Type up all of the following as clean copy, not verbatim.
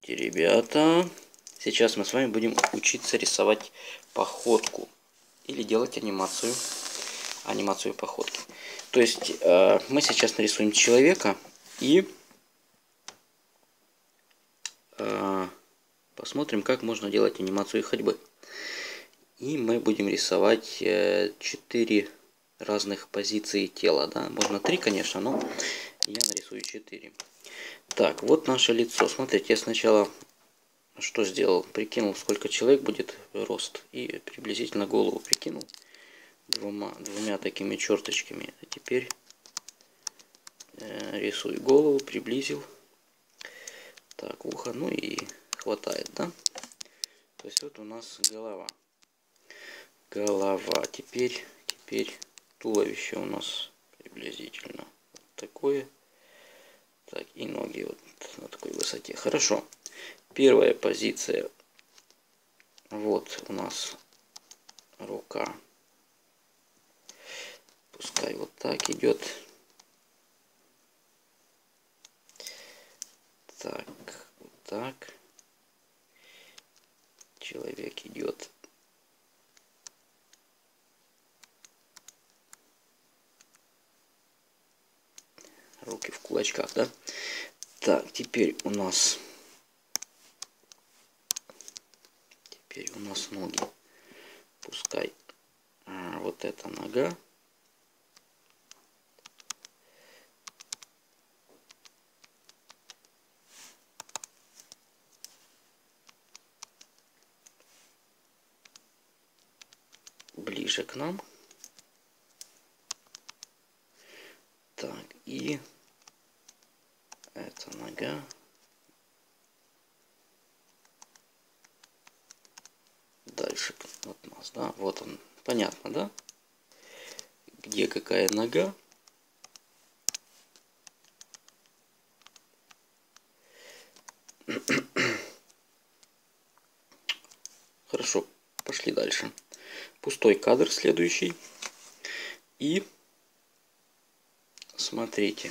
Ребята, сейчас мы с вами будем учиться рисовать походку или делать анимацию походки. То есть мы сейчас нарисуем человека и посмотрим, как можно делать анимацию ходьбы. И мы будем рисовать 4 разных позиции тела, да? Можно 3, конечно, но я нарисую 4. Так, вот наше лицо. Смотрите, я сначала что сделал? Прикинул, сколько человек будет рост, и приблизительно голову прикинул двумя такими черточками. А теперь рисую голову, приблизил. Так, ухо, ну и хватает, да? То есть вот у нас голова. Теперь туловище у нас приблизительно вот такое. Так, и ноги вот на такой высоте. Хорошо. Первая позиция. Вот у нас рука. Пускай вот так идет. Так, вот так. Человек идет. Руки в кулачках, да? Так, теперь у нас ноги. Пускай вот эта нога. Ближе к нам. Так, и эта нога дальше от нас, да? Вот он, понятно, да? Где какая нога? Хорошо, пошли дальше. Пустой кадр следующий. И смотрите.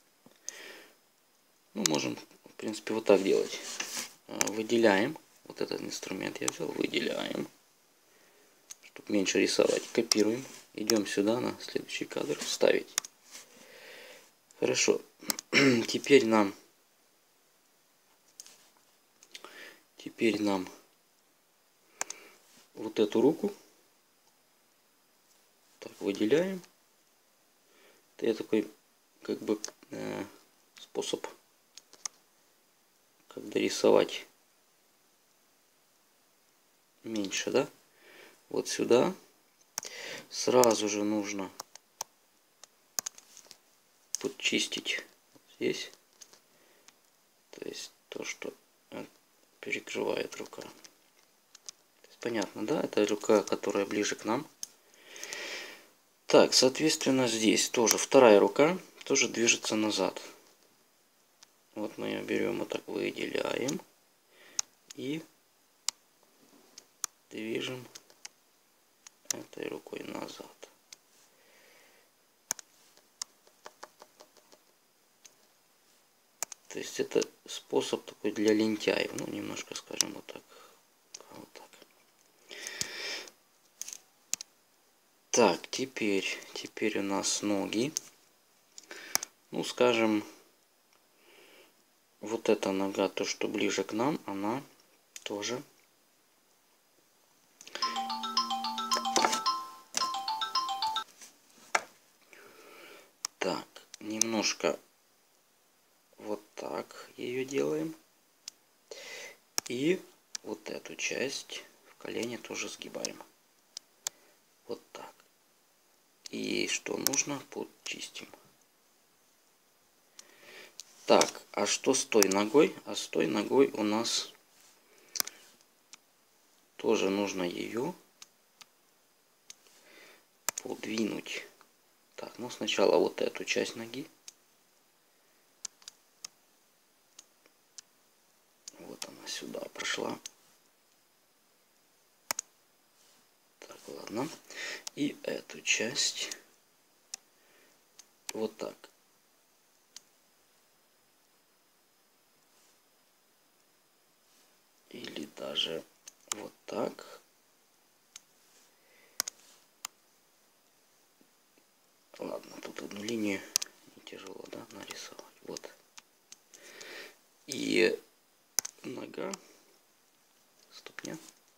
Ну, можем, в принципе, вот так делать. Выделяем. Вот этот инструмент я взял. Выделяем. Чтобы меньше рисовать. Копируем. Идем сюда на следующий кадр. Вставить. Хорошо. Теперь нам вот эту руку так выделяем. Это такой как бы способ, когда рисовать меньше, да? Вот сюда сразу же нужно подчистить здесь, то есть то, что перекрывает рука. Понятно, да? Это рука, которая ближе к нам. Так, соответственно, здесь тоже вторая рука тоже движется назад. Вот мы ее берем, вот так выделяем и движем этой рукой назад. То есть это способ такой для лентяев. Ну, немножко, скажем, вот так. Вот так. Так, теперь у нас ноги. Ну, скажем, вот эта нога, то, что ближе к нам, она тоже так, немножко вот так ее делаем. И вот эту часть в колене тоже сгибаем. Вот так. И что нужно, подчистим. Так, а что с той ногой? А с той ногой у нас тоже нужно ее подвинуть. Так, ну сначала вот эту часть ноги. Вот она сюда прошла. Так, ладно. И эту часть вот так. даже вот так. Ладно, тут одну линию не тяжело, да, нарисовать. Вот. И нога, ступня.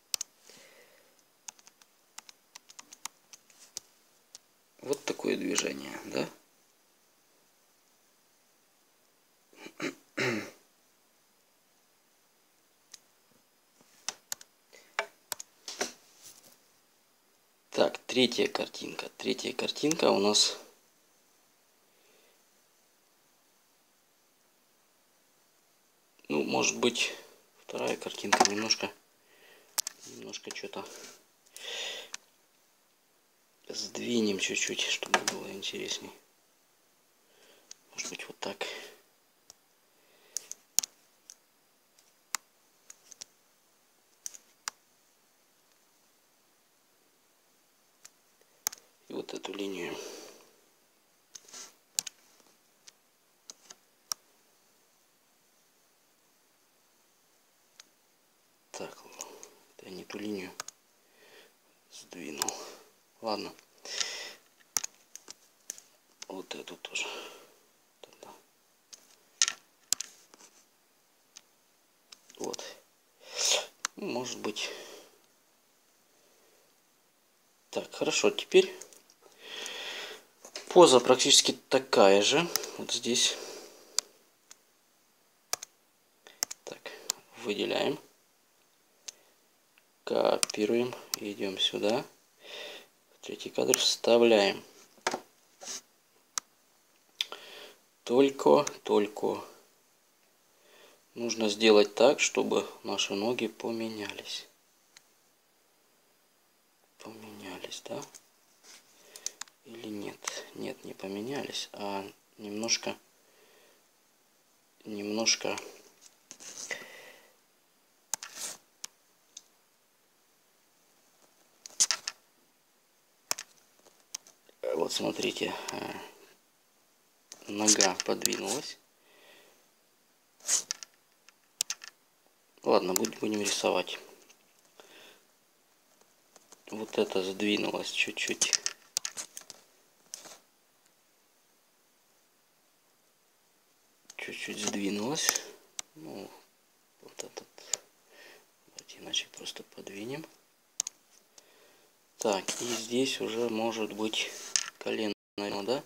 Вот такое движение, да? Так, третья картинка. Третья картинка у нас... Ну, может быть, вторая картинка немножко что-то сдвинем чуть-чуть, чтобы было интересней. Может быть, вот так. И вот эту линию. Так, я не ту линию сдвинул. Ладно. Вот эту тоже. Тогда. Вот. Может быть. Так, хорошо. Теперь поза практически такая же. Вот здесь. Так, выделяем. Копируем. Идем сюда. Третий кадр вставляем. Только нужно сделать так, чтобы наши ноги поменялись. Поменялись, да? Или нет? Нет, не поменялись, а немножко вот смотрите, нога подвинулась. Ладно, будем рисовать. Вот это сдвинулось чуть-чуть. Чуть-чуть сдвинулось. Ну, вот этот. Давайте иначе просто подвинем. Так, и здесь уже может быть колено, да?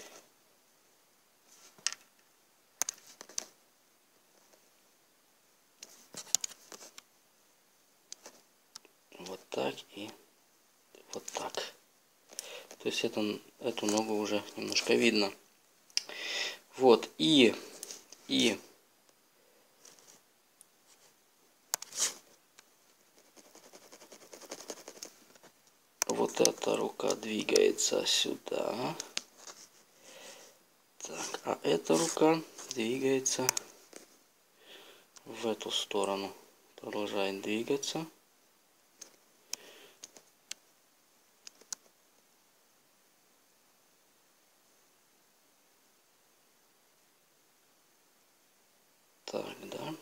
Вот так и вот так. То есть эту ногу уже немножко видно. Вот, и вот эта рука двигается сюда. Так, а эта рука двигается в эту сторону. Продолжает двигаться. Так, да.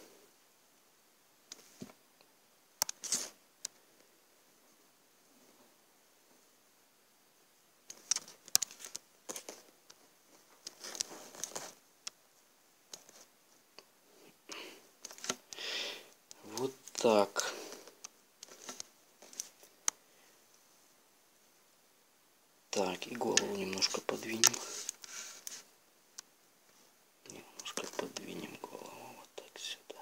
Вот так. Так, и голову немножко подвинем. Немножко подвинем голову вот так сюда.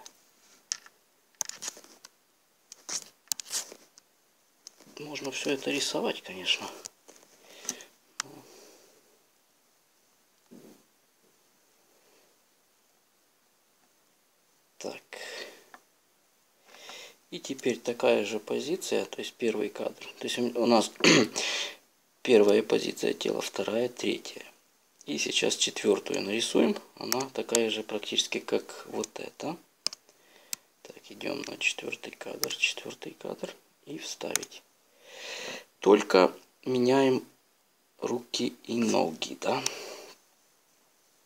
Можно все это рисовать, конечно. Так. И теперь такая же позиция, то есть первый кадр. То есть у нас первая позиция тела, вторая, третья. И сейчас четвертую нарисуем. Она такая же практически, как вот эта. Так, идем на четвертый кадр и вставить. Только меняем руки и ноги, да.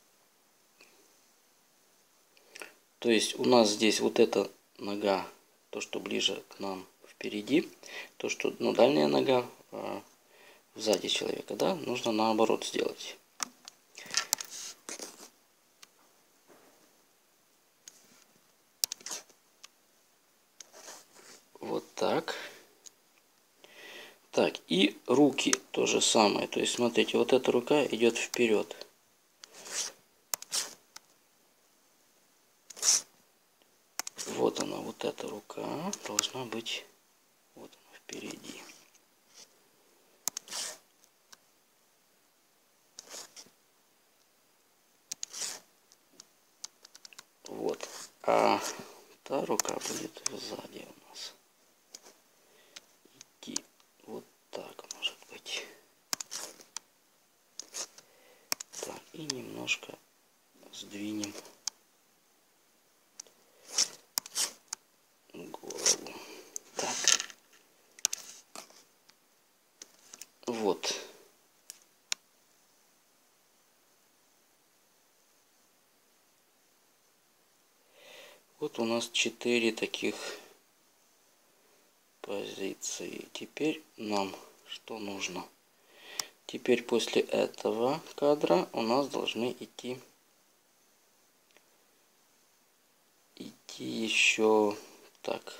То есть у нас здесь вот эта нога то, что ближе к нам, впереди. То, что, ну, дальняя нога сзади человека, да, нужно наоборот сделать. Вот так. Так, и руки то же самое. То есть, смотрите, вот эта рука идет вперед. Вот она, вот эта рука должна быть вот она, впереди. Вот. А та рука будет сзади у нас. Идти вот так, может быть. Так, и немножко сдвинем голову. Так. Вот. Вот у нас 4 таких позиции. Теперь нам что нужно? Теперь после этого кадра у нас должны идти еще так.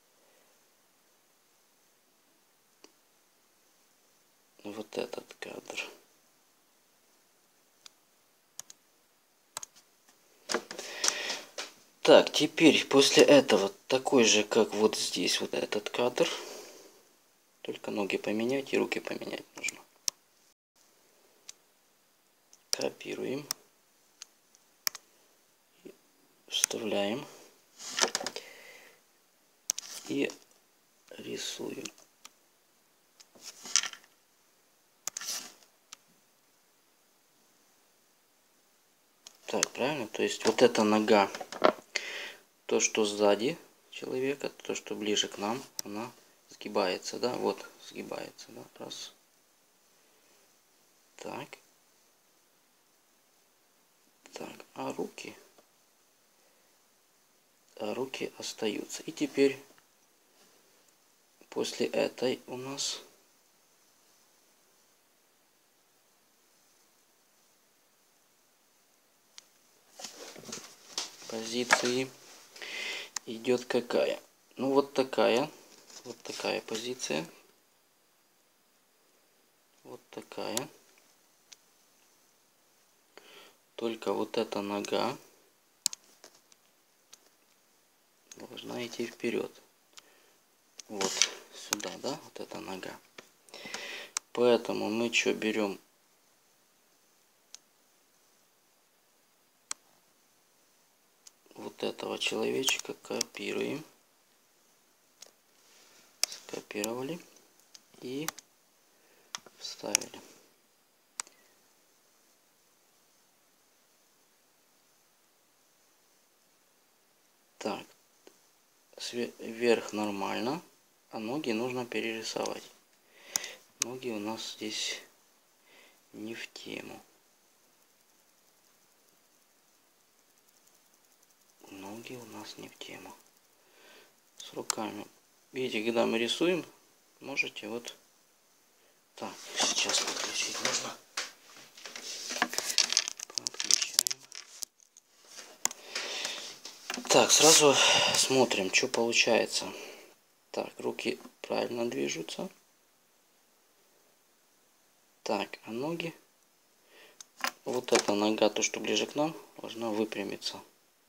Вот этот кадр. Так, теперь после этого такой же, как вот здесь, вот этот кадр. Только ноги поменять и руки поменять нужно. Копируем. Вставляем. И рисуем. Так, правильно? То есть вот эта нога, то, что сзади человека, то, что ближе к нам, она сгибается, да? Вот, сгибается, да? Раз. Так. Так, а руки остаются. И теперь после этой у нас позиции идет какая? Ну вот такая позиция. Вот такая. Только вот эта нога должна идти вперед. Вот сюда, да, вот эта нога. Поэтому мы что берем? Вот этого человечка копируем. Скопировали и вставили. Так, вверх нормально, а ноги нужно перерисовать. Ноги у нас здесь не в тему. Ноги у нас не в тему. С руками. Видите, когда мы рисуем, можете вот так. Сейчас подключить нужно. Подключаем. Так, сразу смотрим, что получается. Так, руки правильно движутся. Так, а ноги? Вот эта нога, то, что ближе к нам, должна выпрямиться.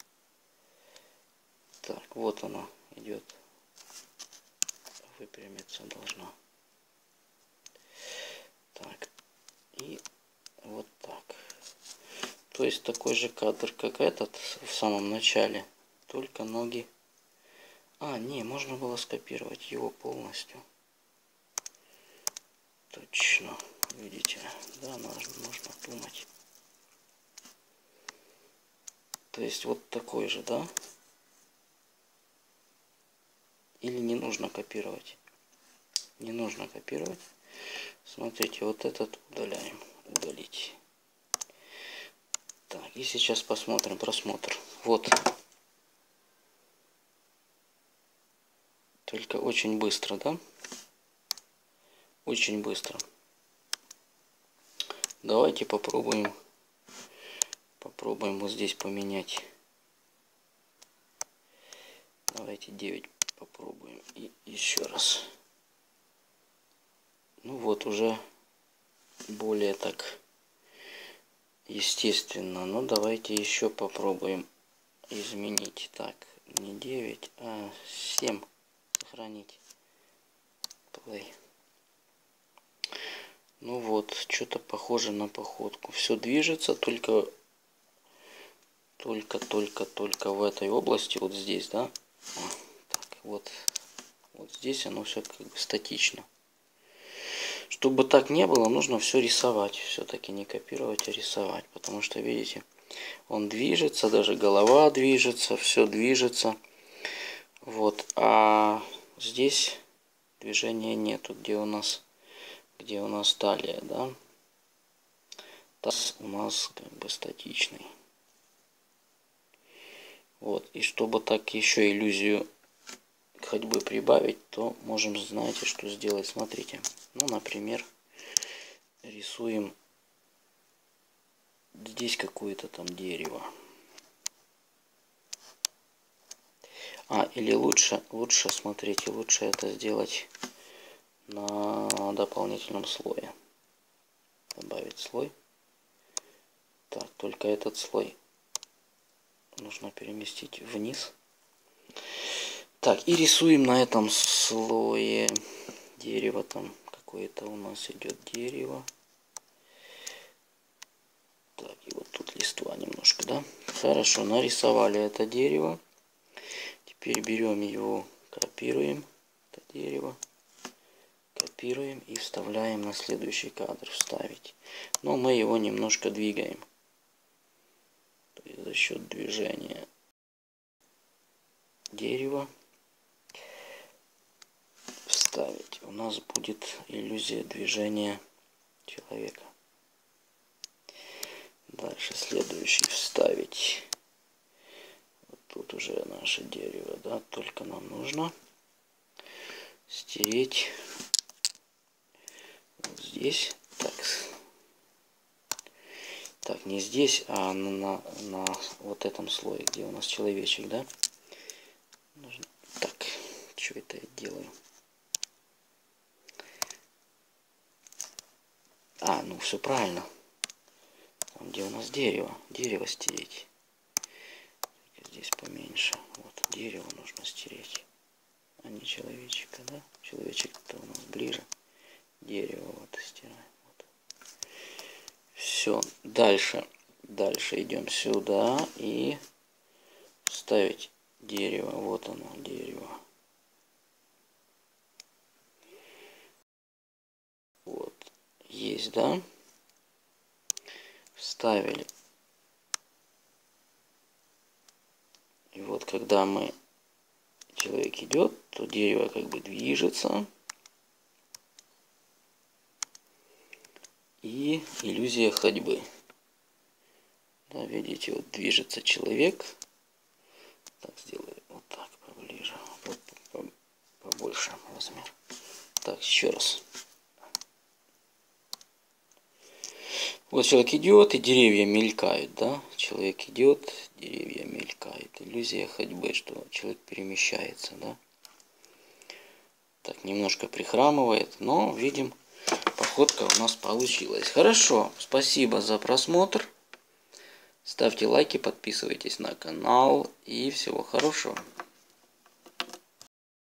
Так, вот она идет. Выпрямиться должна. Так, и вот так. То есть такой же кадр, как этот в самом начале. Только ноги. А, не, можно было скопировать его полностью. Точно. Видите? Да, нужно думать. То есть вот такой же, да? Или не нужно копировать? Не нужно копировать. Смотрите, вот этот удаляем. Удалить. Так, и сейчас посмотрим просмотр. Вот. Только очень быстро, да? Очень быстро. Давайте попробуем вот здесь поменять. Давайте 9 попробуем. И еще раз. Ну вот, уже более так естественно. Но давайте еще попробуем изменить. Так, не 9, а 7. Сохранить. Play. Ну вот, что-то похоже на походку. Все движется, только в этой области, вот здесь, да? Так, вот здесь оно все как бы статично. Чтобы так не было, нужно все рисовать. Все-таки не копировать, а рисовать. Потому что, видите, он движется, даже голова движется, все движется. Вот, а здесь движения нету, где у нас талия, да? Таз у нас как бы статичный. Вот, и чтобы так еще иллюзию ходьбы прибавить, то можем, знаете, что сделать. Смотрите, ну, например, рисуем здесь какое-то там дерево. Или лучше, смотрите, лучше это сделать на дополнительном слое. Добавить слой. Так, только этот слой нужно переместить вниз. Так, и рисуем на этом слое дерево. Там какое-то у нас идет дерево. Так, и вот тут листва немножко, да? Хорошо, нарисовали это дерево. Теперь берем его, копируем это дерево. Копируем и вставляем на следующий кадр. Вставить. Но мы его немножко двигаем. То есть за счет движения дерева вставить. У нас будет иллюзия движения человека. Дальше следующий вставить. Вот тут уже наше дерево, да, только нам нужно стереть вот здесь. Так, не здесь, а на вот этом слое, где у нас человечек, да? Нужно... Так, что это я делаю? Ну все правильно. Там, где у нас дерево стереть. Здесь поменьше. Вот дерево нужно стереть, а не человечка, да? Человечек-то у нас ближе. Дерево вот стираем. Вот. Все. Дальше идем сюда и ставить дерево. Вот оно, дерево. Вот. Есть, да? Вставили. И вот когда человек идет, то дерево как бы движется. И иллюзия ходьбы. Да, видите, вот движется человек. Так, сделаю вот так поближе. Вот побольше размер. Так, еще раз. Вот человек идет, и деревья мелькают, да? Человек идет, деревья мелькают. Иллюзия ходьбы, что человек перемещается, да? Так, немножко прихрамывает, но видим, походка у нас получилась. Хорошо, спасибо за просмотр. Ставьте лайки, подписывайтесь на канал и всего хорошего.